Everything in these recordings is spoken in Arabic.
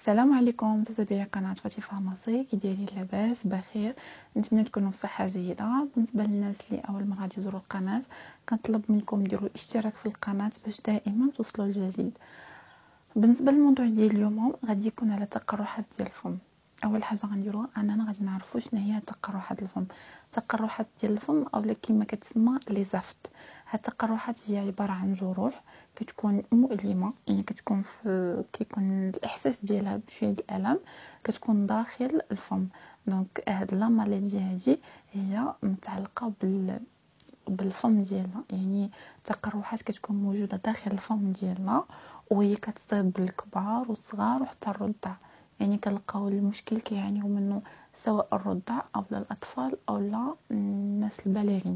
السلام عليكم متابعي قناة فاتي فارماسي، كي دايرين؟ لاباس بخير؟ نتمنى تكونوا بصحه جيده. بالنسبه للناس اللي اول مره يزوروا القناه، كنطلب منكم ديروا الاشتراك في القناه باش دائما توصلوا الجديد. بالنسبه للموضوع ديال اليوم غادي يكون على تقرحات ديال الفم. اول حاجه غنديروها اننا غادي نعرفوا شنو هي تقرحات الفم. تقرحات ديال الفم اولا كما كتسمى لي زافت. هاد التقرحات هي عباره عن جروح كتكون مؤلمه، يعني كتكون في كيكون الاحساس ديالها بشويه الالم، كتكون داخل الفم. دونك هاد لا مالادي هادي هي متعلقه بالفم ديالنا، يعني تقرحات كتكون موجوده داخل الفم ديالنا، وهي كتصيب بالكبار والصغار وحتى الرضع. يعني كنلقاو المشكل كيعانيو منه سواء الرضع او الاطفال او الناس البالغين.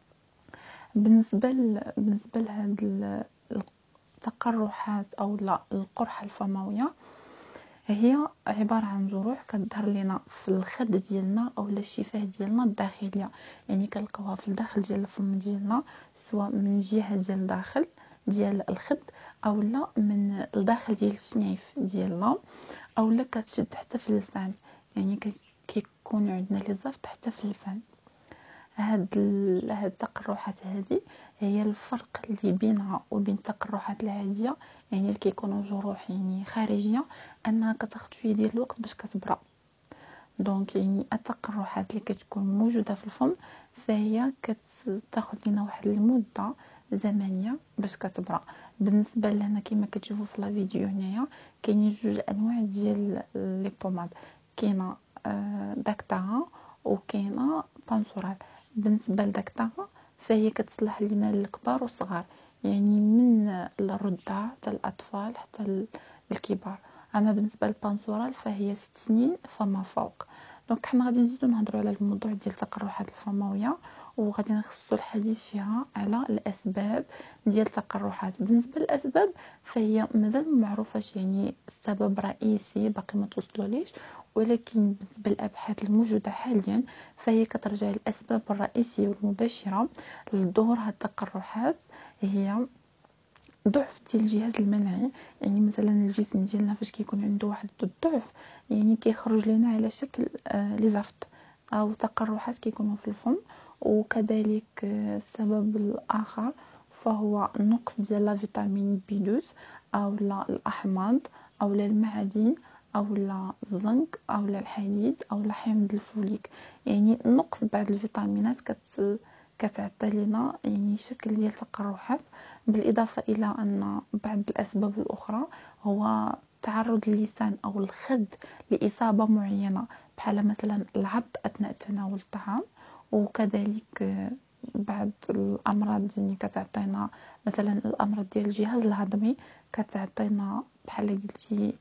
بالنسبه لهاد التقرحات او القرحه الفمويه، هي عباره عن جروح كتظهر لنا في الخد ديالنا او الشفاه ديالنا الداخليه. يعني كنلقاوها في الداخل ديال الفم ديالنا، سواء من جهه ديال الداخل ديال الخد او لا من الداخل ديال الشنيف ديالنا، او لا كتشد حتى في اللسان. يعني كيكون عندنا لي زافت حتى في اللسان. هاد التقرحات هذه هي الفرق اللي بينها وبين التقرحات العاديه، يعني اللي كيكونوا جروح يعني خارجيه، انها كتاخذ شويه ديال الوقت باش كتبرى. دونك يعني التقرحات اللي كتكون موجوده في الفم فهي كتاخذ لنا واحد المده زمنيه باش كتبرى. بالنسبه لنا كما كتشوفوا في لا فيديو هنايا، كاينين جوج انواع ديال لي بوماد. كاينه داكتاها وكاينه بانسورال. بالنسبه لداكتاها فهي كتصلح لنا للكبار والصغار، يعني من الرضع حتى الاطفال حتى الكبار. اما بالنسبه للبانسورال فهي 6 سنين فما فوق. دونك حنا غادي نزيدو نهضروا على الموضوع ديال التقرحات الفمويه، وغادي نخصصوا الحديث فيها على الاسباب ديال التقرحات. بالنسبه للاسباب فهي مازال ما معروفاش، يعني السبب الرئيسي باقي ما توصلوليش، ولكن بالنسبه للابحاث الموجوده حاليا فهي كترجع الاسباب الرئيسيه والمباشره لظهور هاد التقرحات هي ضعف ديال الجهاز المناعي. يعني مثلا الجسم ديالنا فاش كيكون عنده واحد الضعف، يعني كيخرج لنا على شكل لي زافت او تقرحات كيكونوا في الفم. وكذلك السبب الاخر فهو نقص ديال لا فيتامين بي 12 او لا الاحماض او لا المعادن او لا الزنك او لا الحديد او لا حمض الفوليك. يعني نقص بعض الفيتامينات كتعطي لنا يعني شكل ديال التقرحات. بالإضافة إلى أن بعض الأسباب الأخرى هو تعرض اللسان أو الخد لإصابة معينة، بحال مثلا العض أثناء تناول الطعام. وكذلك بعض الأمراض يعني كتعطينا مثلا الأمراض ديال الجهاز الهضمي، كتعطينا بحال قلتي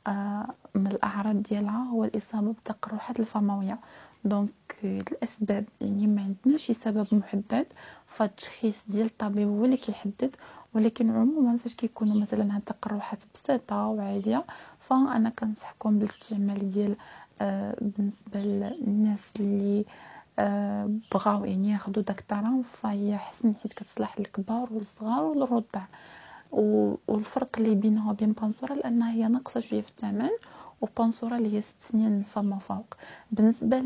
من الأعراض ديالها هو الإصابة بالتقرحات الفموية. دونك الأسباب يعني ما عندناش شي سبب محدد، فالتشخيص ديال الطبيب هو اللي كيحدد. ولكن عموما فاش كيكونوا مثلا هاد التقرحات بسيطه وعاديه، فانا كنصحكم بالاستعمال ديال بالنسبه للناس اللي بغاو يعني ياخذوا داكتارون، فهي حسن حيت كتصلح للكبار والصغار والرضع. والفرق اللي بينها وبين بانسورا لانها هي ناقصه شويه في الثمن، وبانسورا اللي هي 6 سنين فما فوق. بالنسبه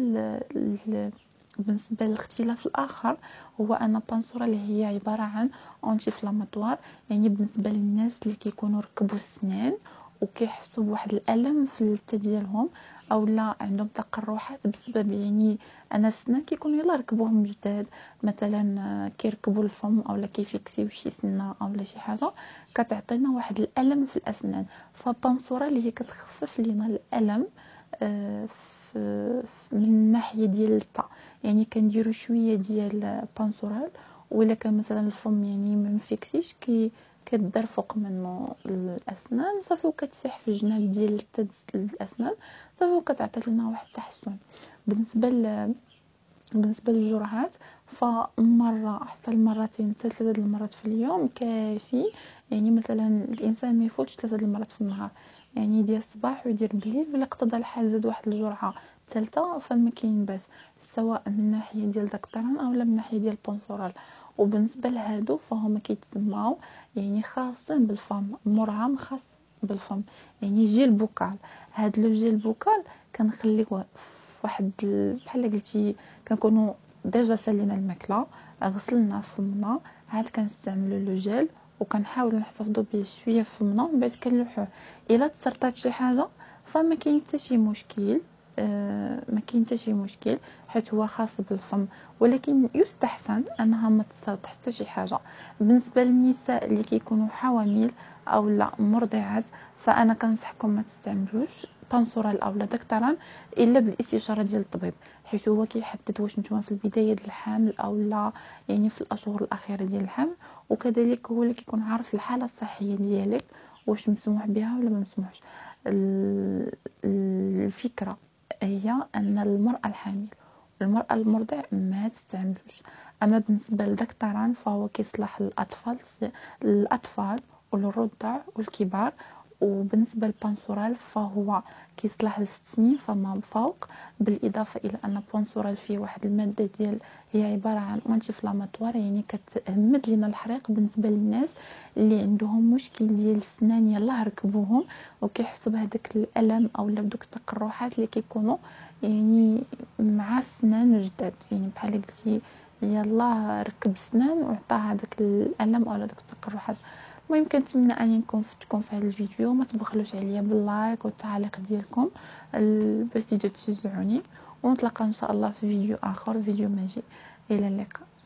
بالنسبه للاختلاف الاخر هو ان بانسورا اللي هي عباره عن انتي فلاماتوار. يعني بالنسبه للناس اللي كيكونوا ركبوا السنان وكيحسوا بواحد الالم في اللثه ديالهم، او لا عندهم تقرحات بسبب يعني انا السنان كيكونوا يلا ركبوهم جداد، مثلا كيركبوا الفم او لا كيفيكسيو شي سنه او لا شي حاجه كتعطينا واحد الالم في الاسنان. فبانسورا اللي هي كتخفف لنا الالم من الناحيه ديال اللثه. يعني كنديروا شويه ديال بانسورال، ولا كان مثلا الفم يعني ما مفيكسيش كدار فوق منه الاسنان صافي، وكتسيح في الجناب ديال الاسنان صافي، وكتعطي لنا واحد التحسن. بالنسبه بالنسبه للجرعات فمره حتى المرتين حتى 3 المرات في اليوم كافي. يعني مثلا الانسان ما يفوتش 3 المرات في النهار، يعني يدير الصباح ويدير بالليل، ولا اقتضى الحال زاد واحد الجرعه ثالثه فما كاين باس، سواء من ناحيه ديال داك الطرن او من ناحيه ديال البونسورال. وبالنسبه لهادو فهما كيتسماو يعني خاصين بالفم، مرهم خاص بالفم، يعني جيل بوكال. هاد لو جيل بوكال كنخليوه في واحد بحال قلتي كنكونوا ديجا سالينا الماكله، غسلنا فمنا، عاد كنستعملوا لو جيل وكنحاولوا نحتفظوا به شويه في فمنا، ومن بعد كنلوحوه. الا تسرطات شي حاجه فما كاين حتى شي مشكل، ما كاين حتى شي مشكل حيت هو خاص بالفم، ولكن يستحسن انها ما تسرط حتى شي حاجه. بالنسبه للنساء اللي كيكونوا حوامل او لا مرضعات، فانا كنصحكم ما تستعملوش بانسورال او لا دكتوران الا بالاستشاره ديال الطبيب، حيت هو كيحدد واش نتوما في البدايه ديال الحمل او لا، يعني في الاشهر الاخيره ديال الحمل، وكذلك هو اللي كيكون عارف الحاله الصحيه ديالك واش مسموح بها ولا ما مسموحش. الفكره هي ان المراه الحامل والمراه المرضع ما تستعملوش. اما بالنسبه للدكتوران فهو كيصلح الاطفال والرضع والكبار. وبالنسبه للبانسورال فهو كيصلح ل6 سنين فما فوق، بالاضافه الى ان البانسورال فيه واحد الماده ديال هي عباره عن انتي فلاماتوار، يعني كتهمد لنا الحريق بالنسبه للناس اللي عندهم مشكل ديال السنان يلاه ركبوهم وكيحسوا بهذاك الالم او بدوك التقرحات اللي كيكونوا يعني مع السنان جداد، يعني بحال قلتي يلا ركب سنان وعطاه هذاك الالم او هذوك التقرحات. المهم كنتمنى اني نكون فتكم في هذا الفيديو، ما تبخلوش عليا باللايك والتعليق ديالكم باش تزيدوا تشجعوني، ونتلاقى ان شاء الله في فيديو اخر، فيديو ماجي. الى اللقاء.